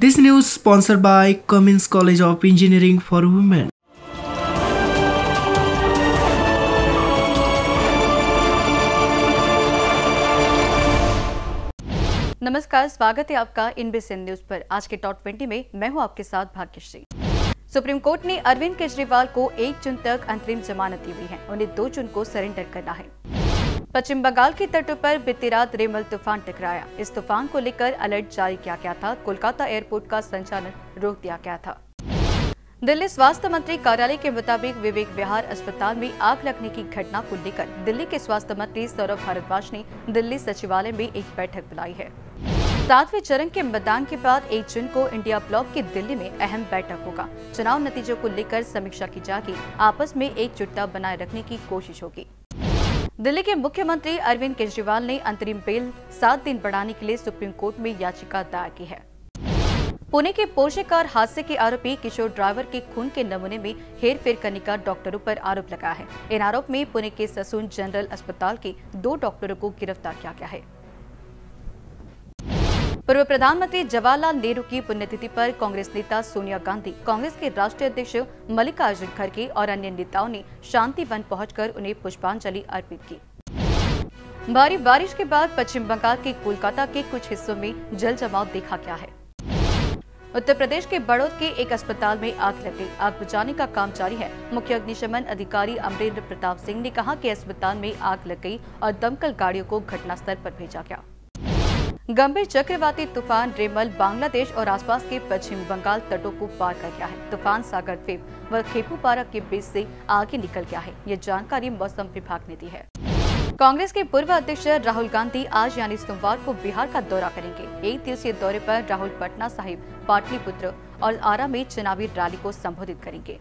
This news sponsored by Cummins College of Engineering for Women. नमस्कार, स्वागत है आपका इनबीसी न्यूज पर। आज के टॉप 20 में मैं हूं आपके साथ भाग्यश्री। सुप्रीम कोर्ट ने अरविंद केजरीवाल को 1 जून तक अंतरिम जमानत दी हुई है। उन्हें 2 जून को सरेंडर करना है। पश्चिम बंगाल के तटों पर बीती रात रेमल तूफान टकराया। इस तूफान को लेकर अलर्ट जारी किया गया था। कोलकाता एयरपोर्ट का संचालन रोक दिया गया था। दिल्ली स्वास्थ्य मंत्री कार्यालय के मुताबिक विवेक विहार अस्पताल में आग लगने की घटना को लेकर दिल्ली के स्वास्थ्य मंत्री सौरभ भारद्वाज ने दिल्ली सचिवालय में एक बैठक बुलाई है। 7वें चरण के मतदान के बाद 1 जून को इंडिया ब्लॉक की दिल्ली में अहम बैठक होगा। चुनाव नतीजों को लेकर समीक्षा की जाएगी। आपस में एकजुटता बनाए रखने की कोशिश होगी। दिल्ली के मुख्यमंत्री अरविंद केजरीवाल ने अंतरिम बेल 7 दिन बढ़ाने के लिए सुप्रीम कोर्ट में याचिका दायर की है। पुणे के पोर्शे कार हादसे के आरोपी किशोर ड्राइवर के खून के नमूने में हेरफेर करने का डॉक्टरों पर आरोप लगा है। इन आरोप में पुणे के ससून जनरल अस्पताल के 2 डॉक्टरों को गिरफ्तार किया गया है। पूर्व प्रधानमंत्री जवाहरलाल नेहरू की पुण्यतिथि पर कांग्रेस नेता सोनिया गांधी, कांग्रेस के राष्ट्रीय अध्यक्ष मल्लिकार्जुन खड़गे और अन्य नेताओं ने शांति वन पहुंचकर उन्हें पुष्पांजलि अर्पित की। भारी बारिश के बाद पश्चिम बंगाल के कोलकाता के कुछ हिस्सों में जल जमाव देखा गया है। उत्तर प्रदेश के बड़ौद के एक अस्पताल में आग लग गई। आग बुझाने का काम जारी है। मुख्य अग्निशमन अधिकारी अमरेंद्र प्रताप सिंह ने कहा कि अस्पताल में आग लग गई और दमकल गाड़ियों को घटनास्थल पर भेजा गया। गंभीर चक्रवाती तूफान रेमल बांग्लादेश और आसपास के पश्चिम बंगाल तटों को पार कर गया है। तूफान सागर द्वीप व खेपूपारा के बीच से आगे निकल गया है। ये जानकारी मौसम विभाग ने दी है। कांग्रेस के पूर्व अध्यक्ष राहुल गांधी आज यानी सोमवार को बिहार का दौरा करेंगे। 1 दिवसीय दौरे पर राहुल पटना साहिब, पाटलिपुत्र और आरा में चुनावी रैली को संबोधित करेंगे।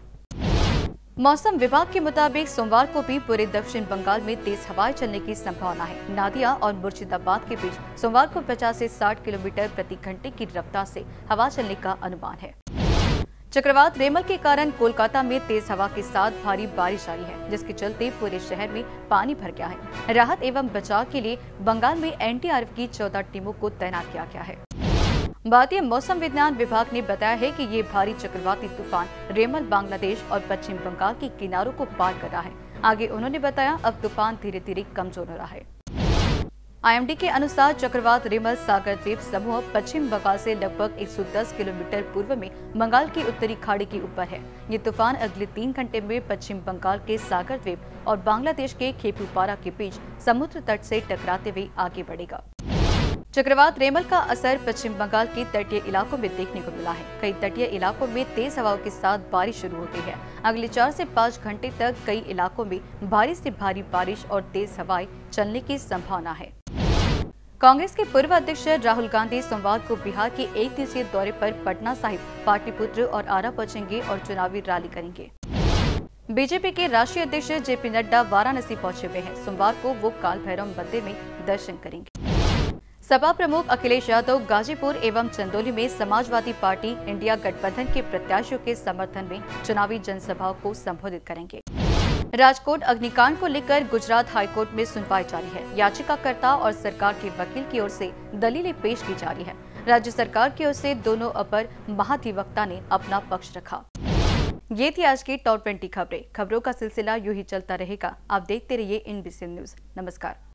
मौसम विभाग के मुताबिक सोमवार को भी पूरे दक्षिण बंगाल में तेज हवाएं चलने की संभावना है। नादिया और मुर्शिदाबाद के बीच सोमवार को 50 से 60 किलोमीटर प्रति घंटे की रफ्तार से हवा चलने का अनुमान है। चक्रवात रेमल के कारण कोलकाता में तेज हवा के साथ भारी बारिश जारी है, जिसके चलते पूरे शहर में पानी भर गया है। राहत एवं बचाव के लिए बंगाल में एनडीआरएफ की 14 टीमों को तैनात किया गया है। भारतीय मौसम विज्ञान विभाग ने बताया है कि ये भारी चक्रवाती तूफान रेमल बांग्लादेश और पश्चिम बंगाल के किनारों को पार कर रहा है। आगे उन्होंने बताया अब तूफान धीरे धीरे कमजोर हो रहा है। आईएमडी के अनुसार चक्रवात रेमल सागर द्वीप समूह पश्चिम बंगाल से लगभग 110 किलोमीटर पूर्व में बंगाल की उत्तरी खाड़ी के ऊपर है। ये तूफान अगले 3 घंटे में पश्चिम बंगाल के सागर द्वीप और बांग्लादेश के खेपूपारा के बीच समुद्र तट से टकराते हुए आगे बढ़ेगा। चक्रवात रेमल का असर पश्चिम बंगाल के तटीय इलाकों में देखने को मिला है। कई तटीय इलाकों में तेज हवाओं के साथ बारिश शुरू हो गई है। अगले 4 से 5 घंटे तक कई इलाकों में भारी से भारी बारिश और तेज हवाएं चलने की संभावना है। कांग्रेस के पूर्व अध्यक्ष राहुल गांधी सोमवार को बिहार के 1 दिवसीय दौरे पर पटना साहिब, पाटलिपुत्र और आरा पहुंचेंगे और चुनावी रैली करेंगे। बीजेपी के राष्ट्रीय अध्यक्ष जेपी नड्डा वाराणसी पहुंचे हुए हैं। सोमवार को वो काल भैरव मंदिर में दर्शन करेंगे। सपा प्रमुख अखिलेश यादव गाजीपुर एवं चंदौली में समाजवादी पार्टी इंडिया गठबंधन के प्रत्याशियों के समर्थन में चुनावी जनसभाओं को संबोधित करेंगे। राजकोट अग्निकांड को लेकर गुजरात हाईकोर्ट में सुनवाई जारी है। याचिकाकर्ता और सरकार के वकील की ओर से दलीलें पेश की जा रही है। राज्य सरकार की ओर से दोनों अपर महाधिवक्ता ने अपना पक्ष रखा। ये थी आज की टॉप 20 खबरें। खबरों का सिलसिला यूं ही चलता रहेगा। आप देखते रहिए इनबीसी न्यूज। नमस्कार।